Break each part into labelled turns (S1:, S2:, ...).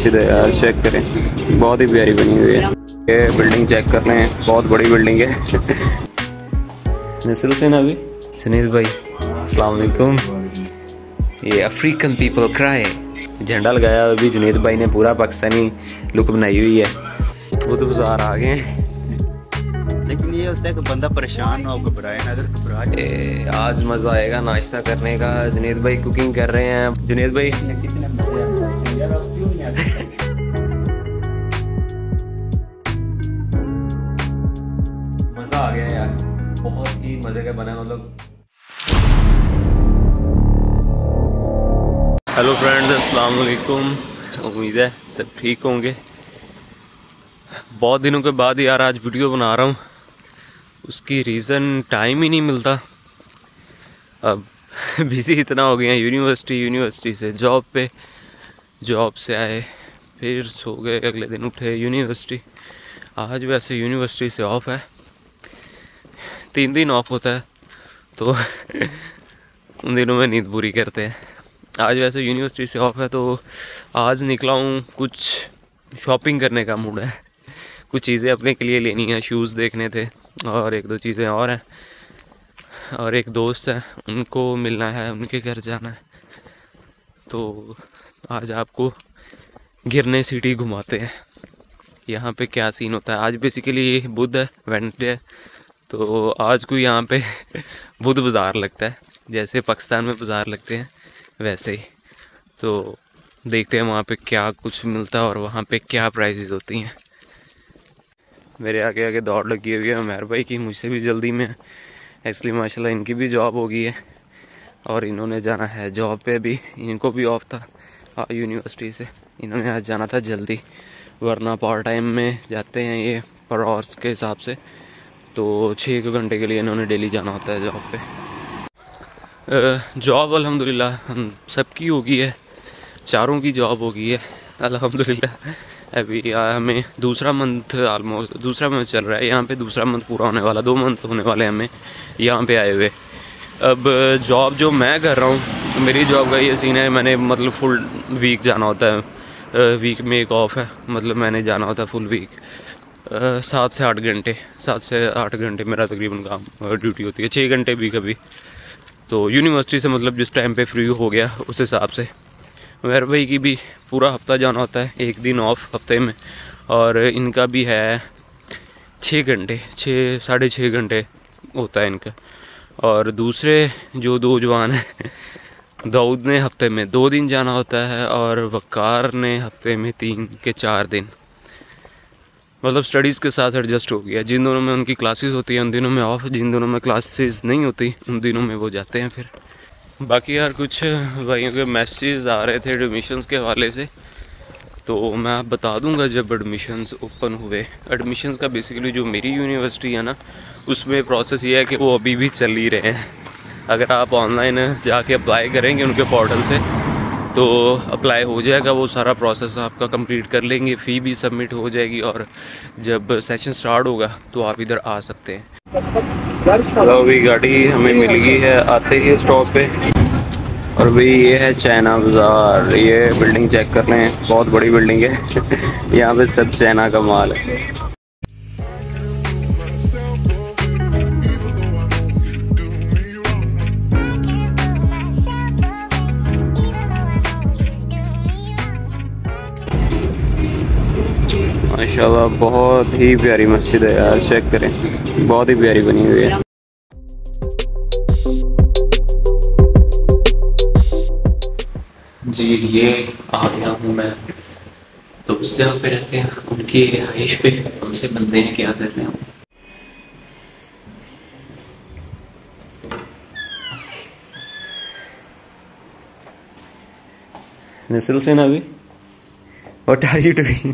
S1: मस्जिद है यार, चेक करें, बहुत ही प्यारी बनी हुई है। ये बिल्डिंग चेक कर रहे हैं, बहुत बड़ी बिल्डिंग है। नस्ल से ना अभी सुनील भाई, अस्सलाम वालेकुम। ये अफ्रीकन पीपल क्राई झंडा लगाया अभी जुनेद भाई ने, पूरा पाकिस्तानी लुक बनाई हुई है। वो तो बाजार आ गए हैं,
S2: लेकिन ये होता है कि बंदा परेशान ना हो, घबराए ना। अगर घबरा
S1: आज मजा आएगा नाश्ता करने का। जुनेद भाई कुकिंग कर रहे हैं। जुनेद भाई मजा आ गया यार, बहुत ही मजे का बना। मतलब हेलो फ्रेंड्स, अस्सलाम वालेकुम। उम्मीद है सब ठीक होंगे। बहुत दिनों के बाद यार आज वीडियो बना रहा हूँ, उसकी रीज़न टाइम ही नहीं मिलता। अब बिज़ी इतना हो गया, यूनिवर्सिटी से जॉब पे, जॉब से आए फिर सो गए, अगले दिन उठे यूनिवर्सिटी। आज वैसे यूनिवर्सिटी से ऑफ है, 3 दिन ऑफ होता है, तो उन दिनों में नींद पूरी करते हैं। आज वैसे यूनिवर्सिटी से ऑफ है, तो आज निकला हूँ, कुछ शॉपिंग करने का मूड है। कुछ चीज़ें अपने के लिए लेनी है, शूज़ देखने थे और 1-2 चीज़ें और हैं। और एक दोस्त है, उनको मिलना है, उनके घर जाना है। तो आज आपको गिरने सिटी घुमाते हैं, यहाँ पे क्या सीन होता है। आज बेसिकली बुध है, वेडनेसडे है, तो आज को यहाँ पे बुध बाज़ार लगता है, जैसे पाकिस्तान में बाज़ार लगते हैं वैसे ही। तो देखते हैं वहाँ पे क्या कुछ मिलता है और वहाँ पे क्या प्राइसेस होती हैं। मेरे आगे आगे दौड़ लगी हुई है उमर भाई की, मुझसे भी जल्दी में। एक्चुअली माशाल्लाह इनकी भी जॉब हो गई है और इन्होंने जाना है जॉब पे भी। इनको भी ऑफ था यूनिवर्सिटी से, इन्होंने आज जाना था जल्दी, वरना पार्ट टाइम में जाते हैं ये पर आवर्स के हिसाब से। तो 6 घंटे के लिए इन्होंने डेली जाना होता है जॉब पे। जॉब अल्हम्दुलिल्लाह हम सबकी हो गई है, चारों की जॉब हो गई है अल्हम्दुलिल्लाह। अभी हमें दूसरा मंथ चल रहा है यहाँ पे, दूसरा मंथ पूरा होने वाला, 2 मंथ होने वाले हमें यहाँ पे आए हुए। अब जॉब जो मैं कर रहा हूँ, मेरी जॉब का ये सीन है, मैंने मतलब फुल वीक जाना होता है। वीक में एक ऑफ है, मतलब मैंने जाना होता है फुल वीक। 7 से 8 घंटे मेरा तकरीबन काम ड्यूटी होती है, 6 घंटे भी कभी। तो यूनिवर्सिटी से मतलब जिस टाइम पे फ्री हो गया उस हिसाब से। मेरे भाई की भी पूरा हफ्ता जाना होता है, 1 दिन ऑफ हफ्ते में, और इनका भी है 6 घंटे, 6-6.5 घंटे होता है इनका। और दूसरे जो 2 जवान हैं, दाऊद ने हफ्ते में 2 दिन जाना होता है और वकार ने हफ्ते में 3 के 4 दिन। मतलब स्टडीज़ के साथ एडजस्ट हो गया। जिन दिनों में उनकी क्लासेस होती हैं उन दिनों में ऑफ, जिन दिनों में क्लासेस नहीं होती उन दिनों में वो जाते हैं फिर। बाकी यार कुछ भाइयों के मैसेज आ रहे थे एडमिशन्स के हवाले से, तो मैं बता दूंगा जब एडमिशन्स ओपन हुए। एडमिशन्स का बेसिकली जो मेरी यूनिवर्सिटी है ना, उसमें प्रोसेस ये है कि वो अभी भी चल ही रहे हैं। अगर आप ऑनलाइन जाके अप्लाई करेंगे उनके पोर्टल से तो अप्लाई हो जाएगा, वो सारा प्रोसेस आपका कंप्लीट कर लेंगे, फ़ी भी सबमिट हो जाएगी, और जब सेशन स्टार्ट होगा तो आप इधर आ सकते हैं। तो अभी गाड़ी हमें मिल गई है आते ही स्टॉप पे, और भाई ये है चाइना बाज़ार। ये बिल्डिंग चेक कर रहे हैं, बहुत बड़ी बिल्डिंग है। यहाँ पे सब चाइना का माल है। माशाल्लाह बहुत ही प्यारी मस्जिद है यार, चेक करें, बहुत ही प्यारी बनी हुई है। जी ये आ गया हूँ मैं, दोस्त जहाँ पे रहते हैं उनकी रिहाइश पे, उनसे मिलते हैं क्या कर रहे हैं। नस्ल से ना भी, व्हाट आर यू डूइंग?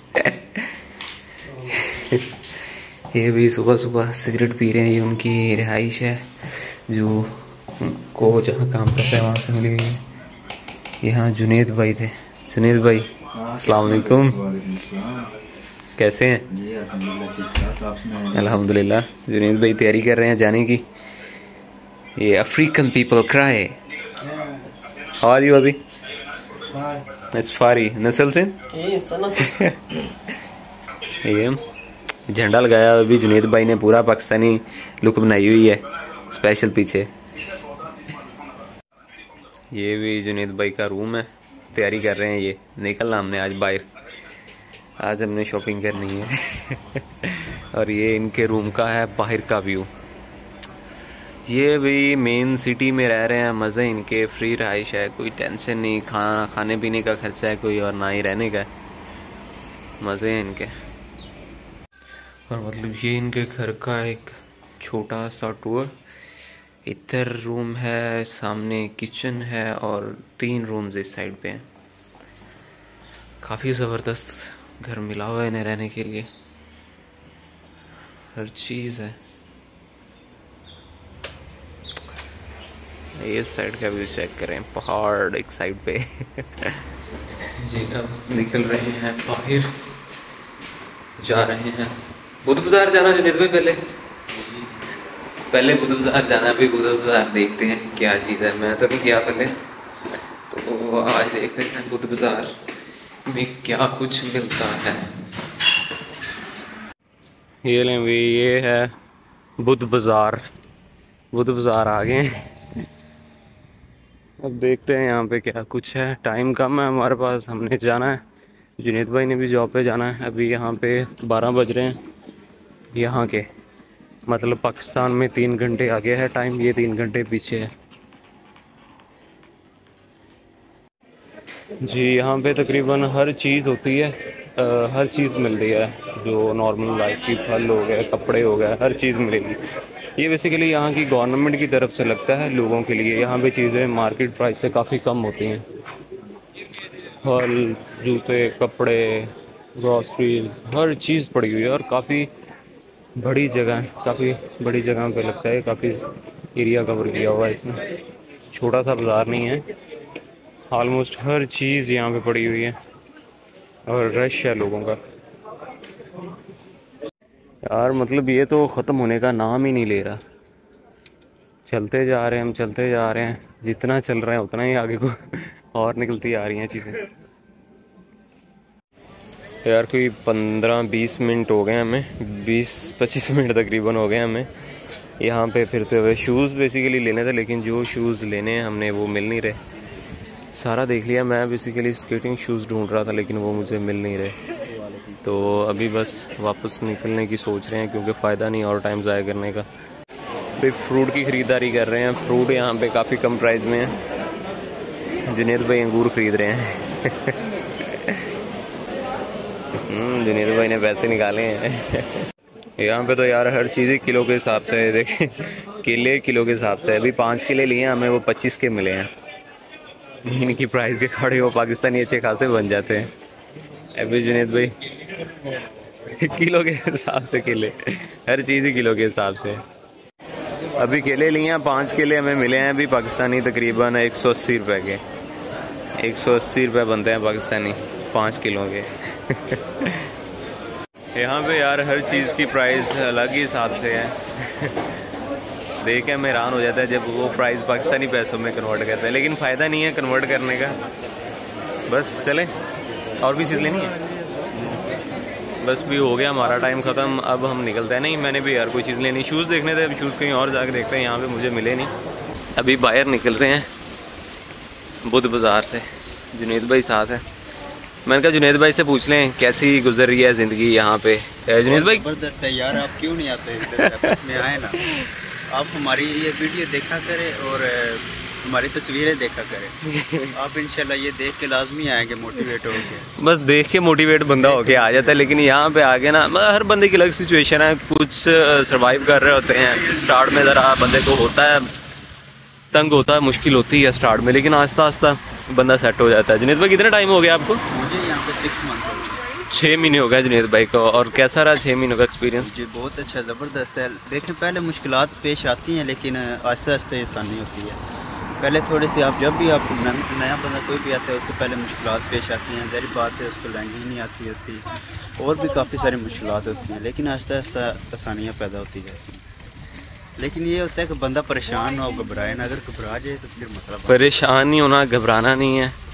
S1: ये भी सुबह सुबह सिगरेट पी रहे हैं। ये उनकी रिहाइश है, जो को जहाँ काम करता है वहाँ से मिली हुई है। यहाँ जुनेद भाई थे। जुनेद भाई अस्सलाम वालेकुम, कैसे हैं? अल्हम्दुलिल्लाह। जुनेद भाई तैयारी कर रहे हैं जाने की। ये African people cry, how are you अभी? It's फारी नस्ल से ये झंडा लगाया अभी जुनेद भाई ने, पूरा पाकिस्तानी लुक बनाई हुई है स्पेशल पीछे। ये भी जुनेद भाई का रूम है, तैयारी कर रहे हैं, ये निकलना हमने आज बाहर, आज हमने शॉपिंग करनी है। और ये इनके रूम का है बाहर का व्यू। ये भी मेन सिटी में रह रहे हैं, मज़े इनके, फ्री रहाइश है, कोई टेंशन नहीं, खाने पीने का खर्चा है कोई, और ना ही रहने का, मज़े हैं इनके। और मतलब ये इनके घर का एक छोटा सा टूर। इधर रूम है, सामने किचन है और 3 रूम्स इस साइड पे हैं। काफ़ी ज़बरदस्त घर मिला हुआ है इन्हें रहने के लिए, हर चीज़ है। ये साइड का व्यू चेक करें, पहाड़ एक साइड पे। जी अब निकल रहे हैं बाहर, जा रहे हैं बुद्ध बाजार जाना जुनेद भाई, पहले बुद्ध बाजार जाना, अभी बुद्ध बाजार देखते हैं क्या चीज़ है। मैं तो नहीं गया पहले, तो आज देखते हैं बुद्ध बाजार में क्या कुछ मिलता है। ये लें भी, ये है बुद्ध बाजार, बुद्ध बाजार आ गए हैं। अब देखते हैं यहाँ पे क्या कुछ है। टाइम कम है हमारे पास, हमने जाना है, जुनेद भाई ने भी जॉब पे जाना है। अभी यहाँ पे 12 बज रहे हैं यहाँ के, मतलब पाकिस्तान में 3 घंटे आगे है टाइम, ये 3 घंटे पीछे है जी। यहाँ पे तकरीबन हर चीज़ होती है, हर चीज़ मिल रही है, जो नॉर्मल लाइफ की, फल हो गए, कपड़े हो गए, हर चीज़ मिलेगी। ये बेसिकली यहाँ की गवर्नमेंट की तरफ से लगता है लोगों के लिए। यहाँ पे चीज़ें मार्केट प्राइस से काफ़ी कम होती हैं, फल, जूते, कपड़े, ग्रॉसरीज, हर चीज़ पड़ी हुई है। और काफ़ी बड़ी जगह है, काफ़ी बड़ी जगह पे लगता है, काफ़ी एरिया कवर किया हुआ है इसमें, छोटा सा बाज़ार नहीं है। ऑलमोस्ट हर चीज़ यहाँ पे पड़ी हुई है और रश है लोगों का यार। मतलब ये तो ख़त्म होने का नाम ही नहीं ले रहा, चलते जा रहे हैं हम, चलते जा रहे हैं, जितना चल रहे हैं उतना ही आगे को और निकलती आ रही हैं चीज़ें यार। कोई 15-20 मिनट हो गए हमें, 20-25 मिनट तकरीबन हो गए हमें यहाँ पे फिरते हुए। शूज़ बेसिकली लेने थे, लेकिन जो शूज़ लेने हैं हमने वो मिल नहीं रहे, सारा देख लिया। मैं बेसिकली स्केटिंग शूज़ ढूंढ रहा था, लेकिन वो मुझे मिल नहीं रहे। तो अभी बस वापस निकलने की सोच रहे हैं, क्योंकि फ़ायदा नहीं और टाइम ज़ाया करने का। फिर फ्रूट की ख़रीदारी कर रहे हैं, फ्रूट यहाँ पे काफ़ी कम प्राइस में है। जुनेद भाई अंगूर ख़रीद रहे हैं। जुनेद भाई ने पैसे निकाले हैं। यहाँ पे तो यार हर चीज़ किलो के हिसाब से है, देखें केले किलो के हिसाब से। अभी 5 केले लिए हमें, वो 25 के मिले हैं। इनकी प्राइस के खड़े हो पाकिस्तानी अच्छे खासे बन जाते हैं। अभी जुनेद भाई किलो के हिसाब से केले, हर चीज़ ही किलो के हिसाब से। अभी केले लिए हैं, 5 केले हमें मिले हैं अभी पाकिस्तानी, तकरीबन 180 रुपये के। 180 रुपये बनते हैं पाकिस्तानी 5 किलो के। यहाँ पे यार हर चीज़ की प्राइस अलग ही हिसाब से है। देख के हमें हैरान हो जाता है जब वो प्राइस पाकिस्तानी पैसों में कन्वर्ट करते हैं, लेकिन फ़ायदा नहीं है कन्वर्ट करने का। बस चलें, और भी चीज़ लेनी है। बस भी हो गया हमारा टाइम ख़त्म, अब हम निकलते हैं। नहीं, मैंने भी यार कोई चीज़ लेनी, शूज़ देखने थे, अब शूज़ कहीं और जाके देखते हैं, यहाँ पे मुझे मिले नहीं। अभी बाहर निकल रहे हैं बुद्ध बाज़ार से, जुनेद भाई साथ है। मैंने कहा जुनेद भाई से पूछ लें कैसी गुजर रही है ज़िंदगी यहाँ पे। जुनेद भाई
S2: ज़बरदस्त है यार, आप क्यों नहीं आते इधर? में आए ना, आप हमारी ये वीडियो देखा करें और हमारी तस्वीरें देखा करें। आप इंशाल्लाह ये देख के लाजमी आएंगे मोटिवेट होके।
S1: बस देख के मोटिवेट बंदा होके आ जाता है, लेकिन यहाँ पे आके ना, मतलब हर बंदे की अलग सिचुएशन है। कुछ सरवाइव कर रहे होते हैं, स्टार्ट में ज़रा बंदे को होता है, तंग होता है, मुश्किल होती है स्टार्ट में, लेकिन आहिस्ता आहिस्ता बंदा सेट हो जाता है। जुनेद भाई कितना टाइम हो गया आपको?
S2: मुझे यहाँ पे 6 मंथ हो गए।
S1: 6 महीने हो गए जुनेद भाई को। और कैसा रहा 6 महीनों का एक्सपीरियंस?
S2: जी बहुत अच्छा, ज़बरदस्त है। देखें पहले मुश्किलात पेश आती हैं, लेकिन आहिस्ता आहिस्ता आसानी होती है। पहले थोड़ी सी, आप जब भी आप नया बंदा कोई भी आता है, उससे पहले मुश्किलात पेश आती हैं, ज़ाहिर बात है, उसको लैंग्वेज नहीं आती होती, और भी काफ़ी सारी मुश्किलात होती हैं, लेकिन आहिस्ता आहिस्ता आसानियाँ पैदा होती जाती हैं। लेकिन ये होता है कि बंदा परेशान ना हो, घबराए ना। अगर घबरा जाए तो फिर मसला।
S1: परेशान नहीं होना, घबराना नहीं है,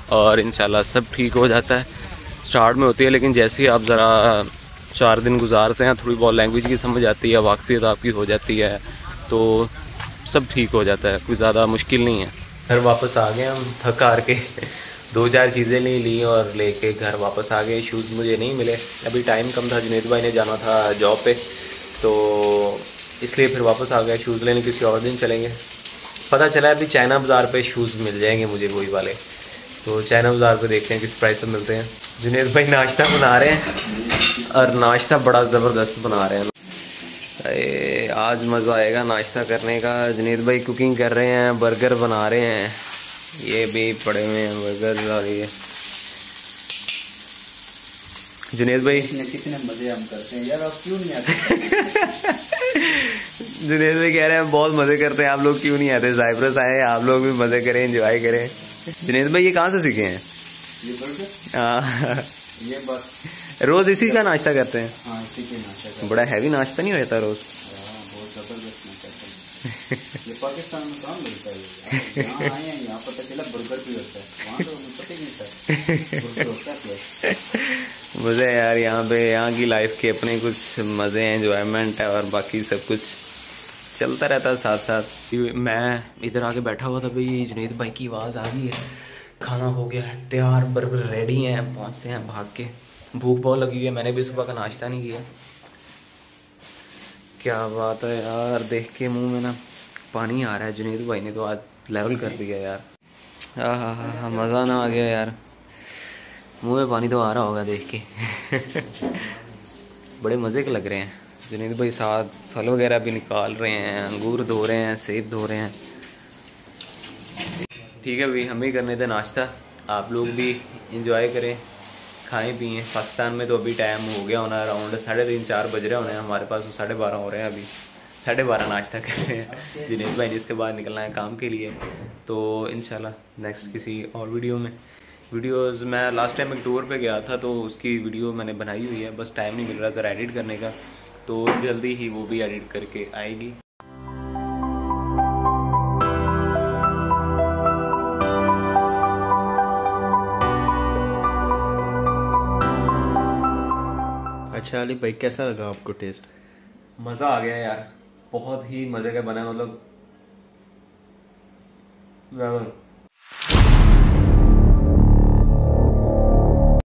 S1: और इंशाल्लाह सब ठीक हो जाता है। स्टार्ट में होती है, लेकिन जैसे ही आप ज़रा 4 दिन गुजारते हैं, थोड़ी बहुत लैंग्वेज की समझ आती है, वाकफियत आपकी हो जाती है, तो सब ठीक हो जाता है, कोई ज़्यादा मुश्किल नहीं है। घर वापस आ गए हम थक हार के 2-4 चीज़ें ले ली और लेके घर वापस आ गए। शूज़ मुझे नहीं मिले, अभी टाइम कम था, जुनेद भाई ने जाना था जॉब पे, तो इसलिए फिर वापस आ गए। शूज़ लेने किसी और दिन चलेंगे। पता चला अभी चाइना बाज़ार पे शूज़ मिल जाएंगे मुझे वही वाले, तो चाइना बाज़ार पे देखते हैं किस प्राइस पे मिलते हैं। जुनेद भाई नाश्ता बना रहे हैं और नाश्ता बड़ा ज़बरदस्त बना रहे हैं। अरे आज मज़ा आएगा नाश्ता करने का। जुनेद भाई कुकिंग कर रहे हैं, बर्गर बना रहे हैं, ये भी पड़े हुए हैं बर्गर। और ये जुनेद भाई
S2: कितने मज़े हम करते हैं यार, आप क्यों नहीं आते?
S1: जुनेद भाई कह रहे हैं बहुत मज़े करते हैं, आप लोग क्यों नहीं आते? साइप्रस आए हैं, आप लोग भी मज़े करें, एंजॉय करें। जुनेद भाई ये कहाँ से सीखे हैं?
S2: ये बर्गर,
S1: हाँ
S2: ये बस
S1: रोज़ इसी का नाश्ता करते हैं?
S2: हाँ इसी के नाश्ता करते हैं।
S1: बड़ा हैवी नाश्ता नहीं रहता रोज़?
S2: बहुत ज़बरदस्त नाश्ता करते हैं। ये पाकिस्तान में कहाँ मिलता है? यहाँ आए हैं, यहाँ पता चला बर्गर भी होता है, वहाँ तो हमें पता ही नहीं था बर्गर होता है।
S1: मज़े यार यहाँ पे, यहाँ की लाइफ के अपने कुछ मज़े हैं, एंजॉयमेंट है, और बाकी सब कुछ चलता रहता है साथ साथ। मैं इधर आके बैठा हुआ था, भाई जुनेद भाई की आवाज़ आ गई है, खाना हो गया है तैयार, बर्गर रेडी हैं, पहुँचते हैं भाग के। भूख बहुत लगी हुई है, मैंने भी सुबह का नाश्ता नहीं किया। क्या बात है यार, देख के मुंह में ना पानी आ रहा है। जुनेद भाई ने तो आज लेवल कर दिया यार। हाँ मज़ा ना आ गया यार, मुंह में पानी तो आ रहा होगा देख के। बड़े मज़े के लग रहे हैं। जुनेद भाई साथ फल वगैरह भी निकाल रहे हैं, अंगूर धो रहे हैं, सेब धो रहे हैं। ठीक है भाई, हम भी करने थे नाश्ता, आप लोग भी इंजॉय करें, खाएं पिएं। पाकिस्तान में तो अभी टाइम हो गया होना अराउंड 3:30-4 बज रहे होने हैं, हमारे पास तो 12:30 हो रहे हैं। अभी 12:30 नाश्ता कर रहे हैं। जुनेद भाई ने इसके बाद निकलना है काम के लिए। तो इंशाल्लाह नेक्स्ट किसी और वीडियो में, वीडियोस मैं लास्ट टाइम एक टूर पे गया था तो उसकी वीडियो मैंने बनाई हुई है, बस टाइम नहीं मिल रहा ज़रा एडिट करने का, तो जल्दी ही वो भी एडिट करके आएगी।
S2: अच्छा अली भाई, कैसा लगा आपको टेस्ट?
S1: मज़ा आ गया यार, बहुत ही मज़े का बना, मतलब